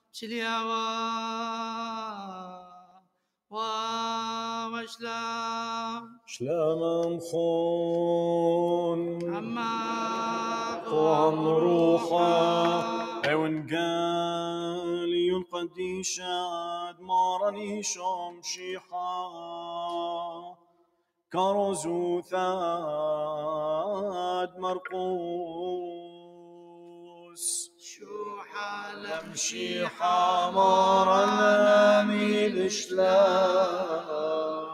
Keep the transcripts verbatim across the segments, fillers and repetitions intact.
شليوا وشلام شلام خون عما قوام روحا اون قال ينقدي شاد مارني شوم شيحا كاروزو ثاد مرقوس شو حالم شي حمارنا ميل شلام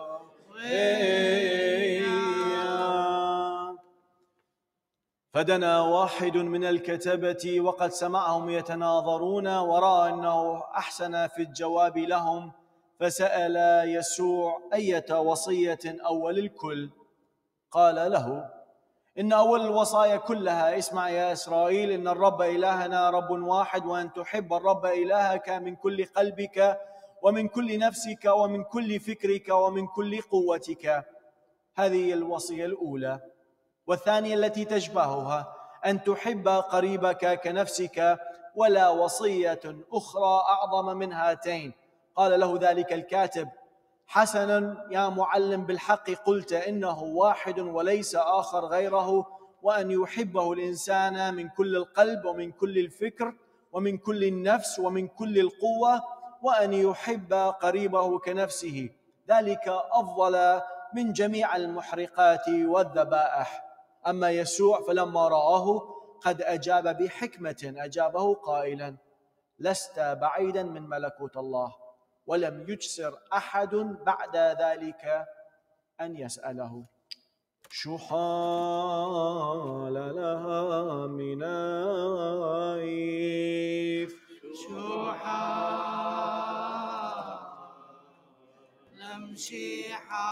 فدنا واحد من الكتبة وقد سمعهم يتناظرون ورأى أنه أحسن في الجواب لهم فسأل يسوع أية وصية أول الكل؟ قال له إن أول الوصايا كلها اسمع يا إسرائيل إن الرب إلهنا رب واحد وأن تحب الرب إلهك من كل قلبك ومن كل نفسك ومن كل فكرك ومن كل قوتك. هذه الوصية الأولى. والثانية التي تشبهها أن تحب قريبك كنفسك ولا وصية أخرى أعظم من هاتين. قال له ذلك الكاتب حسنا يا معلم بالحق قلت إنه واحد وليس آخر غيره وأن يحبه الإنسان من كل القلب ومن كل الفكر ومن كل النفس ومن كل القوة وأن يحب قريبه كنفسه ذلك أفضل من جميع المحرقات والذبائح. أما يسوع فلما رآه قد أجاب بحكمة أجابه قائلا لست بعيدا من ملكوت الله ولم يجسر أحد بعد ذلك أن يسأله. شو حال لها من عيف شو حال نمشي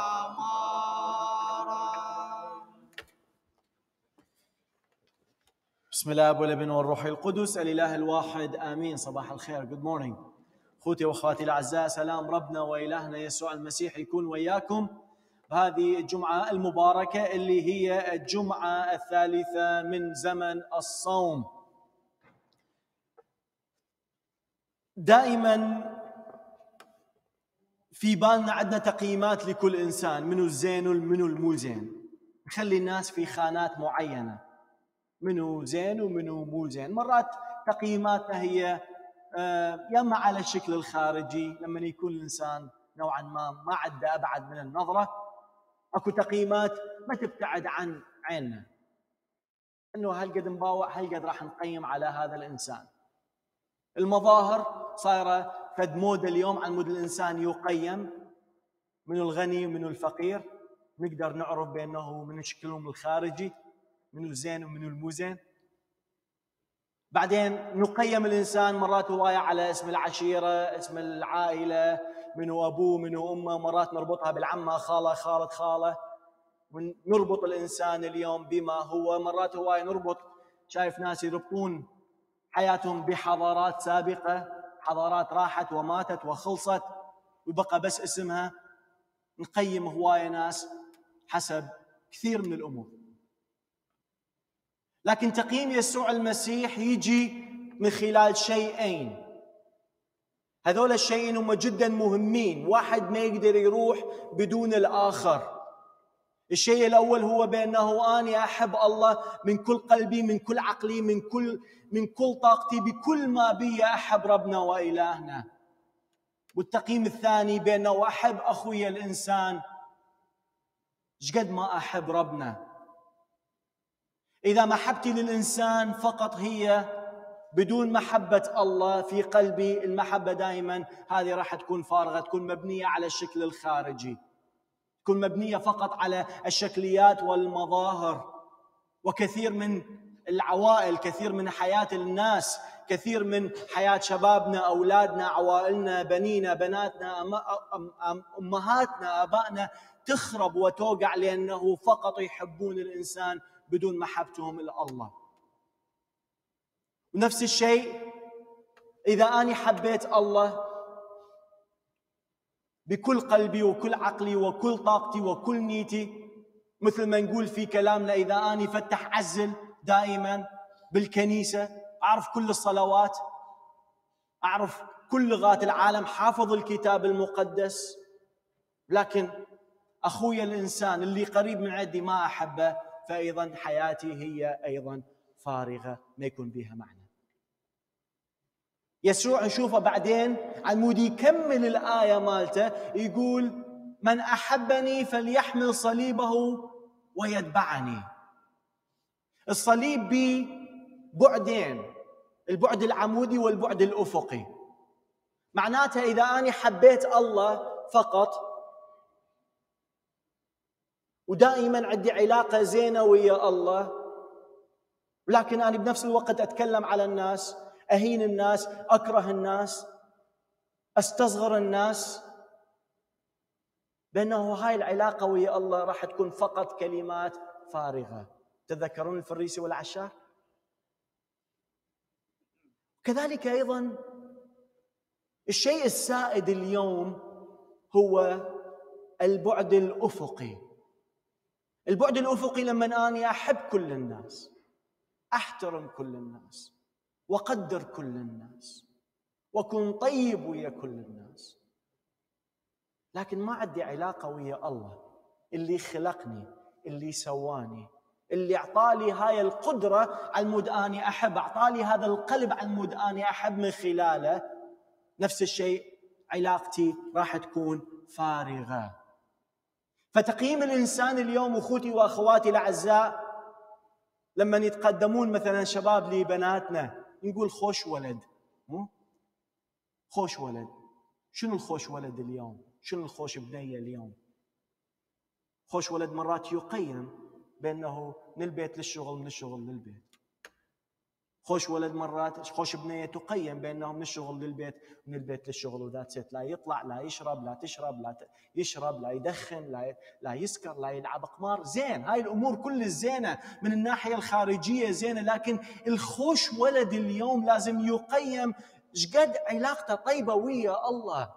حمارا. بسم الله والابن والروح القدس الإله الواحد آمين. صباح الخير. Good morning. أخوتي وأخواتي الأعزاء، سلام ربنا وإلهنا يسوع المسيح يكون وياكم هذه الجمعة المباركة اللي هي الجمعة الثالثة من زمن الصوم. دائما في بالنا عندنا تقييمات لكل إنسان، منو الزين ومنو المو زين، نخلي الناس في خانات معينة، منو زين ومنو مو زين. مرات تقييماتنا هي يا اما على الشكل الخارجي لما يكون الانسان نوعا ما ما عنده ابعد من النظره، اكو تقييمات ما تبتعد عن عيننا، انه هالقد مباوع هالقد راح نقيم على هذا الانسان. المظاهر صايره فد مود اليوم عن مود الانسان يقيم، منو الغني ومنو الفقير، نقدر نعرف بانه من شكلهم الخارجي منو الزين ومنو المو زين. بعدين نقيم الإنسان مرات هواية على اسم العشيرة، اسم العائلة، منو أبوه منو أمه، مرات نربطها بالعمة خالة خالة خالة، ونربط الإنسان اليوم بما هو. مرات هواية نربط، شايف ناس يربطون حياتهم بحضارات سابقة، حضارات راحت وماتت وخلصت وبقى بس اسمها. نقيم هواية ناس حسب كثير من الأمور. لكن تقييم يسوع المسيح يجي من خلال شيئين، هذول الشيئين هم جدا مهمين، واحد ما يقدر يروح بدون الآخر. الشيء الأول هو بأنه أنا أحب الله من كل قلبي من كل عقلي من كل من كل طاقتي بكل ما بي أحب ربنا وإلهنا. والتقييم الثاني بأنه أحب أخوي الإنسان شقد ما أحب ربنا. إذا محبتي للإنسان فقط هي بدون محبة الله في قلبي، المحبة دائما هذه راح تكون فارغة، تكون مبنية على الشكل الخارجي، تكون مبنية فقط على الشكليات والمظاهر. وكثير من العوائل، كثير من حياة الناس، كثير من حياة شبابنا، أولادنا، عوائلنا، بنينا، بناتنا، أمهاتنا، أبائنا تخرب وتوقع لأنه فقط يحبون الإنسان بدون محبتهم إلى الله. ونفس الشيء إذا أنا حبيت الله بكل قلبي وكل عقلي وكل طاقتي وكل نيتي، مثل ما نقول في كلامنا، إذا أنا فتح عزل دائما بالكنيسة، أعرف كل الصلوات، أعرف كل لغات العالم، حافظ الكتاب المقدس، لكن أخوي الإنسان اللي قريب من عندي ما أحبه، فأيضا حياتي هي أيضا فارغة، ما يكون بها معنى. يسوع نشوفه بعدين عمود يكمل الآية مالته، يقول من أحبني فليحمل صليبه ويتبعني. الصليب ببعدين، البعد العمودي والبعد الأفقي. معناته إذا أنا حبيت الله فقط ودائما عندي علاقة زينة ويا الله، ولكن أنا بنفس الوقت أتكلم على الناس، أهين الناس، أكره الناس، أستصغر الناس، بأنه هاي العلاقة ويا الله راح تكون فقط كلمات فارغة. تذكرون الفريسي والعشار؟ كذلك أيضا الشيء السائد اليوم هو البعد الأفقي. البعد الأفقي لما أنا أحب كل الناس، أحترم كل الناس، وقدر كل الناس، وكن طيب ويا كل الناس، لكن ما عندي علاقة ويا الله اللي خلقني، اللي سواني، اللي أعطالي هاي القدرة على المود أني أحب، أعطالي هذا القلب على المود أني أحب من خلاله. نفس الشيء علاقتي راح تكون فارغة. فتقييم الإنسان اليوم أخوتي وأخواتي الأعزاء، لما يتقدمون مثلا شباب لي بناتنا نقول خوش ولد، خوش ولد. شنو الخوش ولد اليوم؟ شنو الخوش بنية اليوم؟ خوش ولد مرات يقيم بأنه من البيت للشغل، من الشغل للبيت. خوش ولد مرات، خوش بنية تقيم بأنه من الشغل للبيت، من البيت للشغل، وذات ست. لا يطلع، لا يشرب، لا تشرب، لا يشرب، لا يدخن، لا لا يسكر، لا يلعب قمار. زين، هاي الأمور كل الزينة من الناحية الخارجية زينة، لكن الخوش ولد اليوم لازم يقيم شقد علاقته طيبة ويا الله.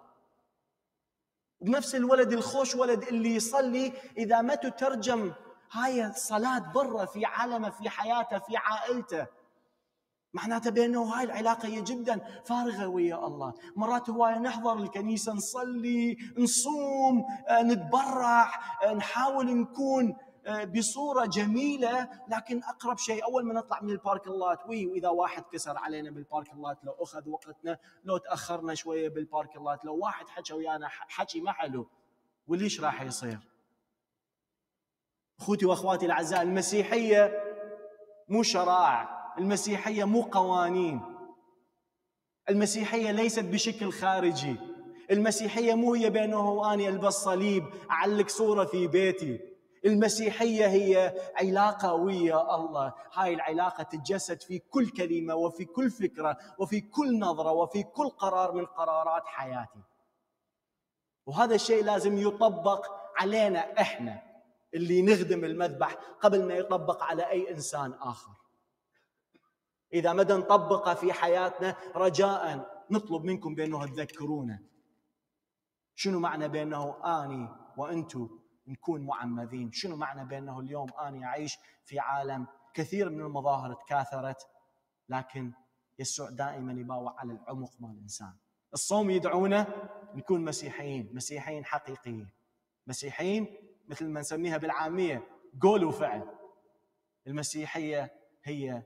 بنفس الولد الخوش ولد اللي يصلي، إذا ما تترجم هاي الصلاة برا في عالمه، في حياته، في عائلته، معناته بأنه هاي العلاقة هي جدا فارغة ويا الله. مرات هواية نحضر الكنيسة، نصلي، نصوم، نتبرع، نحاول نكون بصورة جميلة، لكن أقرب شيء أول ما نطلع من البارك اللات، وي وإذا واحد كسر علينا بالبارك اللات، لو أخذ وقتنا، لو تأخرنا شوية بالبارك اللات، لو واحد حكى ويانا حكي ما حلو، وليش راح يصير؟ أخوتي وأخواتي الأعزاء، المسيحية مو شرائع، المسيحية مو قوانين، المسيحية ليست بشكل خارجي، المسيحية مو هي بأنه أنا ألبس صليب أعلق صورة في بيتي. المسيحية هي علاقة ويا الله، هاي العلاقة تتجسد في كل كلمة وفي كل فكرة وفي كل نظرة وفي كل قرار من قرارات حياتي. وهذا الشيء لازم يطبق علينا إحنا اللي نخدم المذبح قبل ما يطبق على أي إنسان آخر. إذا مدى نطبقه في حياتنا، رجاءً نطلب منكم بأنه تذكرونا شنو معنى بأنه آني وأنتو نكون معمذين، شنو معنى بأنه اليوم آني أعيش في عالم كثير من المظاهر تكاثرت، لكن يسوع دائماً يباوع على العمق مال الإنسان. الصوم يدعونا نكون مسيحيين، مسيحيين حقيقيين، مسيحيين مثل ما نسميها بالعامية قول وفعل. المسيحية هي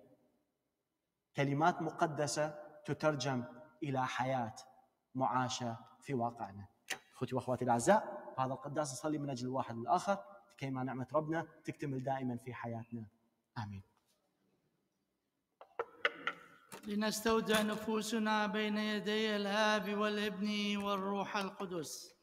كلمات مقدسة تترجم إلى حياة معاشة في واقعنا. أخوتي وأخواتي الأعزاء، هذا القداس نصلي من أجل الواحد الآخر لكي ما نعمة ربنا تكتمل دائما في حياتنا. آمين. لنستودع نفوسنا بين يدي الآب والابن والروح القدس.